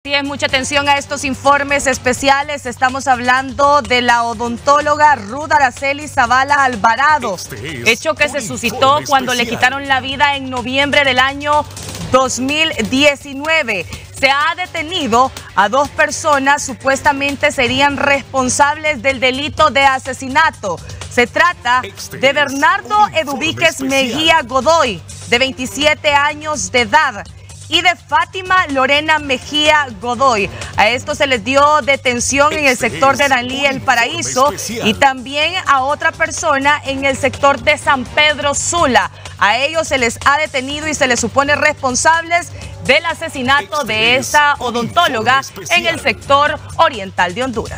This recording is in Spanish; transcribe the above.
Así es, mucha atención a estos informes especiales. Estamos hablando de la odontóloga Ruth Araceli Zavala Alvarado, hecho que se suscitó cuando le quitaron la vida en noviembre del año 2019. Se ha detenido a 2 personas, supuestamente serían responsables del delito de asesinato. Se trata de Bernardo Eduvíquez Mejía Godoy, de 27 años de edad, y de Fátima Lorena Mejía Godoy. A esto se les dio detención en el sector de Danlí, El Paraíso, y también a otra persona en el sector de San Pedro Sula. A ellos se les ha detenido y se les supone responsables del asesinato de esta odontóloga en el sector oriental de Honduras.